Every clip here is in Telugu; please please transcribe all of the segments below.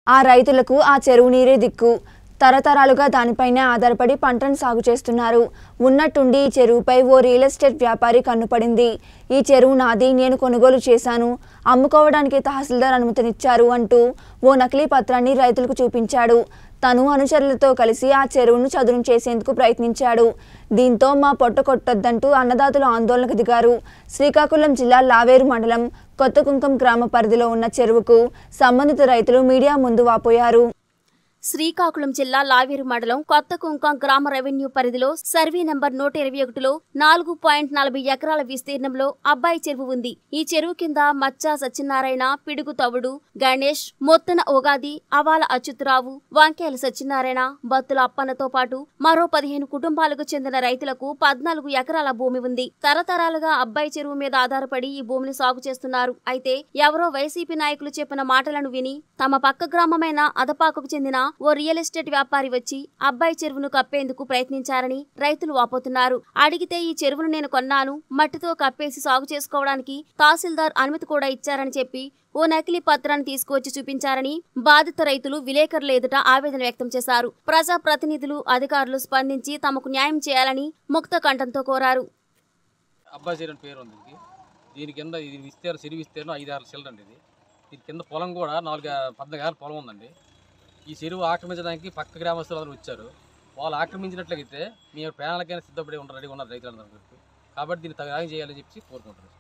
ఆ రైతులకు ఆ చెరువు నీరే దిక్కు. తరతరాలుగా దానిపైనే ఆధారపడి పంటను సాగు చేస్తున్నారు. ఉన్నట్టుండి ఈ చెరువుపై ఓ రియల్ ఎస్టేట్ వ్యాపారి కన్నుపడింది. ఈ చెరువు నాది, నేను కొనుగోలు చేశాను, అమ్ముకోవడానికి తహసీల్దార్ అనుమతినిచ్చారు అంటూ ఓ నకిలీ పత్రాన్ని రైతులకు చూపించాడు. తను అనుచరులతో కలిసి ఆ చెరువును చదును చేసేందుకు ప్రయత్నించాడు. దీంతో మా పొట్ట కొట్టొద్దంటూ అన్నదాతలు ఆందోళనకు దిగారు. శ్రీకాకుళం జిల్లా లావేరు మండలం కొత్తకుంకం గ్రామ పరిధిలో ఉన్న చెరువుకు సంబంధిత రైతులు మీడియా ముందు వాపోయారు. శ్రీకాకుళం జిల్లా లావేరు మండలం కొత్తకుంకం గ్రామ రెవెన్యూ పరిధిలో సర్వే నంబర్ 121లో 4.40 ఎకరాల విస్తీర్ణంలో అబ్బాయి చెరువు ఉంది. ఈ చెరువు కింద మచ్చా సత్యనారాయణ, పిడుగు తవుడు గణేష్, మొత్తన ఉగాది, అవాల అచ్యుతరావు, వంకేల సత్యనారాయణ, బత్తుల అప్పన్నతో పాటు మరో 15 కుటుంబాలకు చెందిన రైతులకు 14 ఎకరాల భూమి ఉంది. తరతరాలుగా అబ్బాయి చెరువు మీద ఆధారపడి ఈ భూమిని సాగు చేస్తున్నారు. అయితే ఎవరో వైసీపీ నాయకులు చెప్పిన మాటలను విని తమ పక్క గ్రామమైన అదపాకకు చెందిన ఓ రియల్ ఎస్టేట్ వ్యాపారి వచ్చి అబ్బాయి చెరువును కప్పేందుకు ప్రయత్నించారని రైతులు వాపోతున్నారు. అడిగితే ఈ చెరువును నేను కొన్నాను, మట్టితో కప్పేసి సాగు చేసుకోవడానికి తహసీల్దార్ అనుమతి కూడా ఇచ్చారని చెప్పి ఓ నకిలీ పత్రాన్ని తీసుకువచ్చి చూపించారని బాధిత రైతులు విలేకరుల ఎదుట ఆవేదన వ్యక్తం చేశారు. ప్రజా ప్రతినిధులు, అధికారులు స్పందించి తమకు న్యాయం చేయాలని ముక్త కంఠంతో కోరారు. అబ్బాయి చెరువు పేరు ఉంది. దీని కింద ఇది చెరువు విస్తీర్ణం 5-6 చిల్లరండి. దీని కింద పొలం కూడా 14 ఎకరాల పొలం ఉందండి. ఈ చెరువు ఆక్రమించడానికి పక్క గ్రామస్తులు అందరూ వచ్చారు. వాళ్ళు ఆక్రమించినట్లయితే మేము ప్రాణాలకైనా సిద్ధపడి రెడీగా ఉన్నారు రైతులందరూ. కాబట్టి దీన్ని న్యాయం చేయాలని చెప్పి కోరుకుంటున్నాను.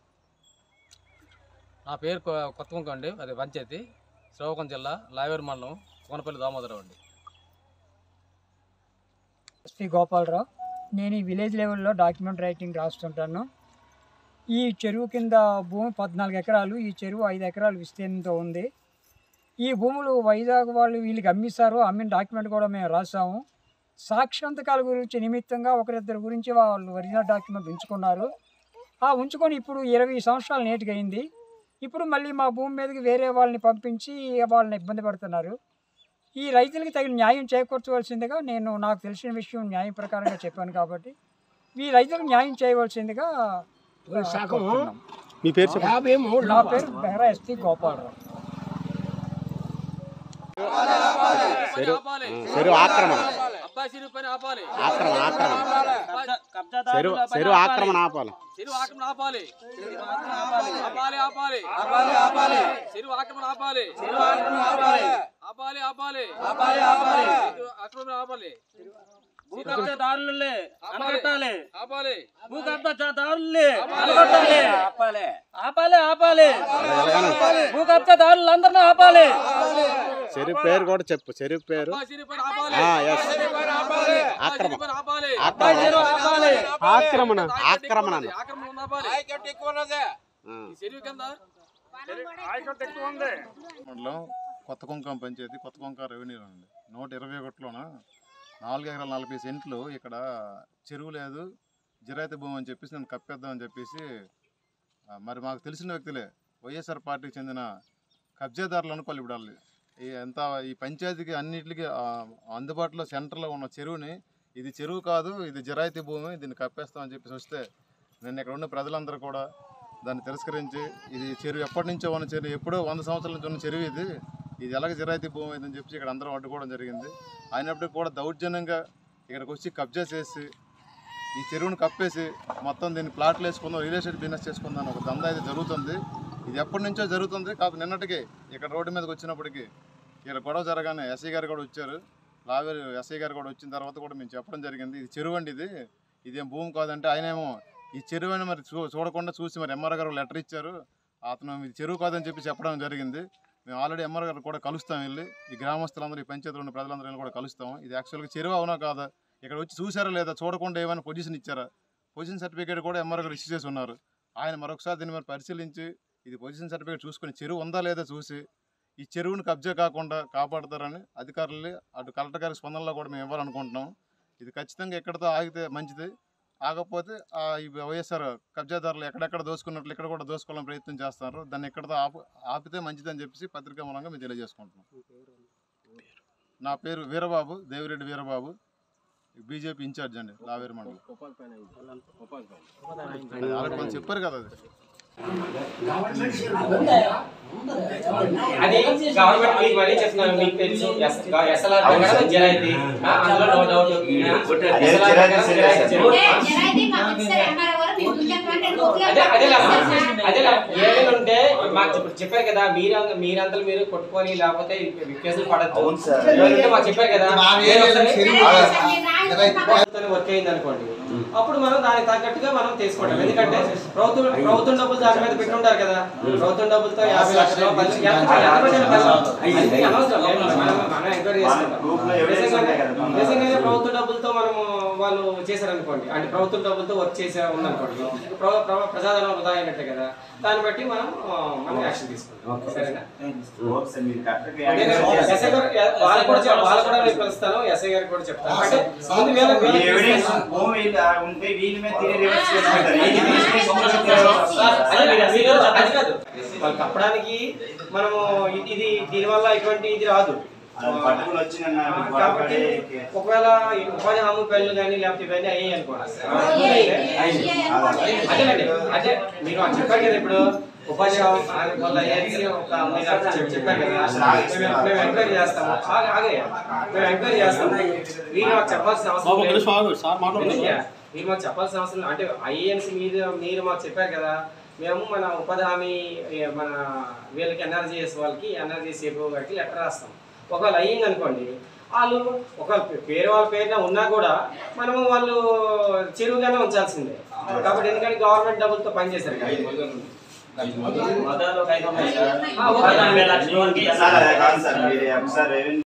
నా పేరు కొత్తకుంకం అండి, అది పంచాయతీ, శ్రీకాకుళం జిల్లా లావేరు మండలం కోనపల్లి దామోదరావు అండి. ఎస్పీ గోపాలరావు. నేను ఈ విలేజ్ లెవెల్లో డాక్యుమెంట్ రైటింగ్ రాస్తుంటాను. ఈ చెరువు కింద భూమి 14 ఎకరాలు, ఈ చెరువు 5 ఎకరాల విస్తీర్ణంతో ఉంది. ఈ భూములు వైజాగ్ వాళ్ళు వీళ్ళకి అమ్మిస్తారు. అమ్మిన డాక్యుమెంట్ కూడా మేము రాసాము. సాక్ష్యంతకాల గురించి నిమిత్తంగా ఒకరిద్దరు గురించి వాళ్ళు ఒరిజినల్ డాక్యుమెంట్ ఉంచుకున్నారు. ఆ ఉంచుకొని ఇప్పుడు 20 సంవత్సరాలు నేటికి అయింది. ఇప్పుడు మళ్ళీ మా భూమి మీదకి వేరే వాళ్ళని పంపించి వాళ్ళని ఇబ్బంది పడుతున్నారు. ఈ రైతులకి తగిన న్యాయం చేకూర్చవలసిందిగా నేను నాకు తెలిసిన విషయం న్యాయం ప్రకారంగా చెప్పాను కాబట్టి ఈ రైతులకు న్యాయం చేయవలసిందిగా మీ పేరు? నా పేరు బెహరా ఎస్పీ గోపాలరావు. చెరువు ఆక్రమణ చెరువు ఆక్రమణ ఆపాలి. భూ కబ్జాదారులే అణగట్టాలి, భూ కబ్జాదారులే ఆపాలి, భూ కబ్జాదారులందరినీ ఆపాలి. చెరువు పేరు కూడా చెప్పు. చెరువు పేరు ఆక్రమణ మండలం కొత్తకుంకం పంచాయతీ, కొత్తకుంకం రెవెన్యూ అండి. 121లోన 4 ఎకరాల 40 సెంట్లు ఇక్కడ చెరువు లేదు, జిరాయితీ భూమి అని చెప్పేసి నేను కప్పేద్దామని చెప్పేసి మరి మాకు తెలిసిన వ్యక్తులే వైఎస్ఆర్ పార్టీకి చెందిన కబ్జాదారులు అనుకోవాలి. ఇప్పుడు వాళ్ళు ఈ పంచాయతీకి అన్నిటికీ అందుబాటులో సెంటర్లో ఉన్న చెరువుని ఇది చెరువు కాదు, ఇది జిరాయితీ భూమి, దీన్ని కప్పేస్తామని చెప్పేసి వస్తే నేను ఇక్కడ ఉన్న ప్రజలందరూ కూడా దాన్ని తిరస్కరించి ఇది చెరువు ఎప్పటి నుంచో ఉన్న చెరువు, ఎప్పుడో 100 సంవత్సరాల నుంచి ఉన్న చెరువు ఇది ఎలాగ జిరాయితీ భూమి అయిందని చెప్పి ఇక్కడ అందరం అడ్డుకోవడం జరిగింది. అయినప్పటికీ కూడా దౌర్జన్యంగా ఇక్కడికి వచ్చి కబ్జా చేసి ఈ చెరువును కప్పేసి మొత్తం దీన్ని ప్లాట్లు వేసుకుందాం, రియల్ ఎస్టేట్ బిజినెస్ చేసుకుందాం ఒక దందా అయితే జరుగుతుంది. ఇది ఎప్పటి నుంచో జరుగుతుంది. కాకపోతే నిన్నటికి ఇక్కడ రోడ్డు మీదకి వచ్చినప్పటికీ ఇక్కడ గొడవ జరగానే ఎస్ఐ గారు కూడా వచ్చారు. లావేరు ఎస్ఐ గారు కూడా వచ్చిన తర్వాత కూడా మేము చెప్పడం జరిగింది, ఇది చెరువు అండి, ఇదేం భూమి కాదంటే ఆయనేమో ఈ చెరువు అని మరి చూడకుండా చూసి మరి ఎంఆర్ గారు లెటర్ ఇచ్చారు. అతను ఇది చెరువు కాదని చెప్పి చెప్పడం జరిగింది. మేము ఆల్రెడీ ఎంఆర్ గారు కూడా కలుస్తాం, వెళ్ళి ఈ గ్రామస్తులందరూ, ఈ పంచాయతీలో ఉన్న ప్రజలందరూ కూడా కలుస్తాం. ఇది యాక్చువల్గా చెరువు అవునా కాదా, ఇక్కడ వచ్చి చూసారా లేదా, చూడకుండా ఏమైనా పొజిషన్ ఇచ్చారా, పొజిషన్ సర్టిఫికేట్ కూడా ఎంఆర్ గారు ఇష్యూ చేసి ఉన్నారు. ఆయన మరొకసారి దీన్ని మరి పరిశీలించి ఇది పొజిషన్ సర్టిఫికేట్ చూసుకొని చెరువు ఉందా లేదా చూసి ఈ చెరువును కబ్జా కాకుండా కాపాడతారని అధికారులు అటు కలెక్టర్ గారి స్పందనలో కూడా మేము ఇవ్వాలనుకుంటున్నాం. ఇది ఖచ్చితంగా ఎక్కడితో ఆగితే మంచిది, ఆగకపోతే ఈ వైఎస్ఆర్ కబ్జాదారులు ఎక్కడెక్కడ దోసుకున్నట్లు ఇక్కడ కూడా దోసుకోవాలని ప్రయత్నం చేస్తున్నారు. దాన్ని ఎక్కడితో ఆపితే మంచిదని చెప్పేసి పత్రికా మూలంగా మేము తెలియజేసుకుంటున్నాం. నా పేరు వీరబాబు, దేవిరెడ్డి వీరబాబు, బీజేపీ ఇన్ఛార్జ్ అండి, లావేరు మండలం. చెప్పారు కదా అది. అది గవర్నమెంట్ మీకు మరీ చెప్తున్నాను, మీకు తెలుసు ఎస్ఎల్ఆర్ ప్రకారం జరైతే అందులో నో డౌట్ అదేలా ఏమైనా ఉంటే మాకు ఇప్పుడు చెప్పారు కదా, మీరంతా మీరు కొట్టుకొని లేకపోతే కేసులు పడద్దు మాకు చెప్పారు కదా. వర్క్ అయింది అనుకోండి, అప్పుడు మనం దానికి తగ్గట్టుగా మనం తీసుకుంటాం. ఎందుకంటే ప్రభుత్వం డబ్బులు దాని మీద పెట్టుంటారు కదా, ప్రభుత్వం డబ్బులతో 50 లక్షలు మనం ఎంక్వైరీ చేసుకుంటాం. నిజంగానే ప్రభుత్వ డబ్బులతో మనము వాళ్ళు చేశారనుకోండి, అంటే ప్రభుత్వ డబ్బులతో వర్క్ చేసే ఉందనుకోండి, ప్రజాధనం వృధా అయినట్లే కదా, దాన్ని బట్టి మనం యాక్షన్ తీసుకుంటాం. సరేనా? ఎస్ఐ గారు వాళ్ళు కూడా నేను పిలుస్తాను, ఎస్ఐ గారికి కూడా చెప్తాను. అంటే వాళ్ళు కప్పడానికి మనము ఇది దీనివల్ల ఇటువంటి ఇది రాదు కాబట్టి ఒకవేళ ఉపాధి హామీ పనులు కానీ లేకపోతే ఇవన్నీ అయ్యాయి అనుకోండి. అదేనండి, అదే మీరు చెప్పారు కదా, ఇప్పుడు ఉపాధి హామీ వల్ల చెప్పారు కదా, మేము ఎంక్వైరీ చేస్తాము. మేము ఎంక్వైరీ చేస్తాము. మీరు మాకు చెప్పాల్సిన అవసరం మీరు మాకు చెప్పాల్సిన అవసరం అంటే ఐఏఎన్స్ మీరు మాకు చెప్పారు కదా, మేము మన ఉపాధి హామీ మన వీళ్ళకి ఎన్ఆర్జీఎస్ వాళ్ళకి ఎన్ఆర్జీసీఎఫ్ గారికి లెటర్ రాస్తాం. ఒకవేళ అయ్యింది అనుకోండి, వాళ్ళు ఒక పేరు వాళ్ళ పేరున ఉన్నా కూడా మనము వాళ్ళు చెరువుగానే ఉంచాల్సిందే. కాబట్టి ఎందుకంటే గవర్నమెంట్ డబ్బులతో పనిచేశారు కదా.